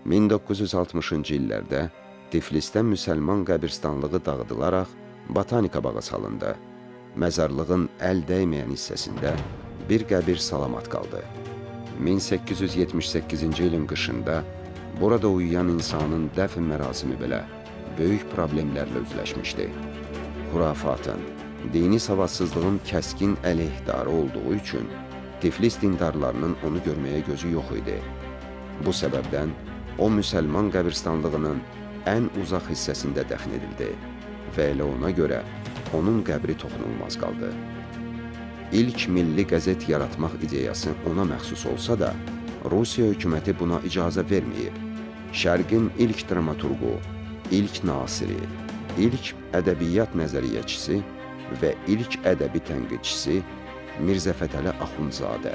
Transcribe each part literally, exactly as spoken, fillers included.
min doqquz yüz altmışıncı illərdə Tiflisdə müsəlman qəbirstanlığı dağıdılaraq botanika bağı salındı. Məzarlığın əl dəyməyən hissəsində bir qəbir salamat qaldı. min səkkiz yüz yetmiş səkkizinci ilin qışında burada uyuyan insanın dəfn mərasimi belə böyük problemlərlə üzləşmişdi. Xurafatın, dini savadsızlığın kəskin əleyhdarı olduğu üçün Tiflis dindarlarının onu görməyə gözü yox idi. Bu səbəbdən o müsəlman qəbirstanlığının ən uzaq hissəsində dəfn edildi və elə ona görə onun qəbri toxunulmaz qaldı. İlk milli qəzet yaratmaq ideyası ona məxsus olsa da, Rusiya hökuməti buna icazə verməyib. Şərqin ilk dramaturqu, ilk nasiri, ilk ədəbiyyat nəzəriyyəçisi və ilk ədəbi tənqidçisi Mirzə Fətəli Axundzadə.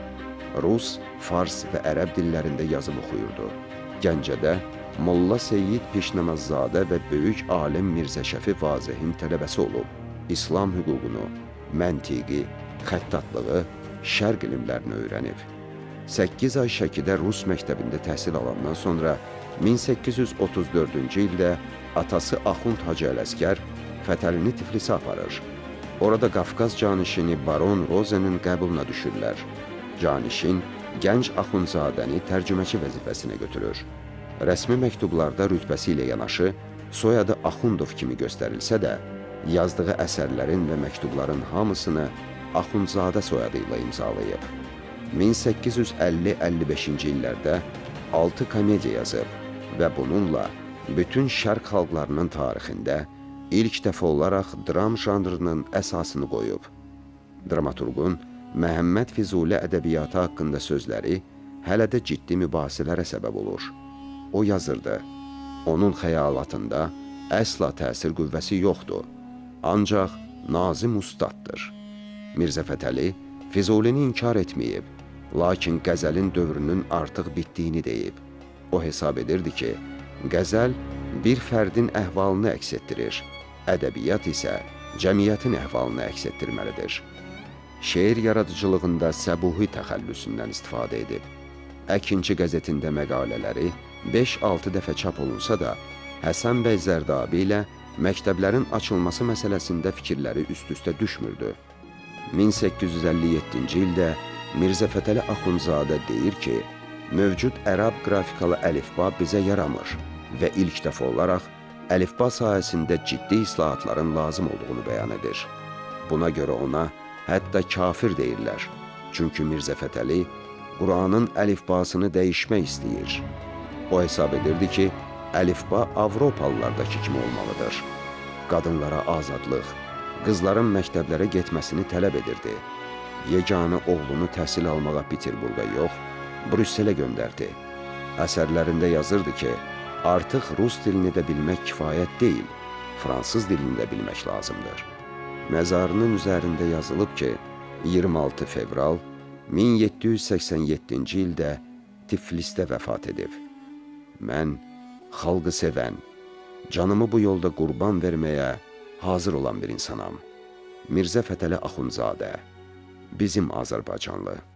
Rus, fars və ərəb dillərində yazıb oxuyurdu. Gəncədə Molla Seyyid Pişnamazzadə və böyük alim Mirzə Şəfi Vazehin tələbəsi olub, İslam hüququnu, məntiqi, xəttatlığı, şərq ilimlərini öyrənib. səkkiz ay Şəkidə Rus məktəbində təhsil alandan sonra min səkkiz yüz otuz dördüncü ildə atası Axund Hacı Ələsgər Fətəlini Tiflisə aparır. Orada Qafqaz canişini Baron Rozenin qəbuluna düşürlər. Canişin gənc Axundzadəni tərcüməçi vəzifəsinə götürür. Rəsmi məktublarda rütbəsi ilə yanaşı, soyadı Axundov kimi göstərilsə də, yazdığı əsərlərin və məktubların hamısını Axundzadə soyadı ilə imzalayıb. min səkkiz yüz əlli əlli beşinci illərdə altı komediya yazıb və bununla bütün şərq xalqlarının tarixində ilk dəfə olaraq dram janrının əsasını qoyub. Dramaturqun Məhəmməd Füzuli ədəbiyyatı haqqında sözləri hələ də ciddi mübahisələrə səbəb olur. O yazırdı, onun xəyalatında əsla təsir qüvvəsi yoxdur, ancaq nazim ustaddır. Mirzə Fətəli Füzulini inkar etməyib, lakin qəzəlin dövrünün artıq bitdiyini deyib. O hesab edirdi ki, qəzəl bir fərdin əhvalını əks etdirir, ədəbiyyat isə cəmiyyətin əhvalını əks etdirməlidir. Şeir yaradıcılığında səbuhi təxəllüsündən istifadə edib. Əkinçi qəzetində məqalələri beş altı dəfə çap olunsa da, Həsən bəy Zərdabi ilə məktəblərin açılması məsələsində fikirləri üst-üstə düşmürdü. min səkkiz yüz əlli yeddinci ildə Mirzə Fətəli Axundzadə deyir ki, mövcud ərab qrafikalı əlifba bizə yaramır və ilk dəfə olaraq əlifba sahəsində ciddi islahatların lazım olduğunu bəyan edir. Buna görə ona hətta kafir deyirlər. Çünki Mirzə Fətəli Quranın əlifbasını dəyişmək istəyir. O hesab edirdi ki, əlifba Avropalılardakı kimi olmalıdır. Qadınlara azadlıq, qızların məktəblərə getməsini tələb edirdi. Yeganə oğlunu təhsil almağa Peterburqa yox, Brüsselə göndərdi. Əsərlərində yazırdı ki, artıq rus dilini də bilmək kifayət deyil, fransız dilini də bilmək lazımdır. Məzarının üzərində yazılıb ki, iyirmi altı fevral min yeddi yüz səksən yeddinci ildə Tiflisdə vəfat edib. Mən xalqı sevən, canımı bu yolda qurban verməyə hazır olan bir insanam. Mirzə Fətəli Axundzadə, bizim Azərbaycanlı.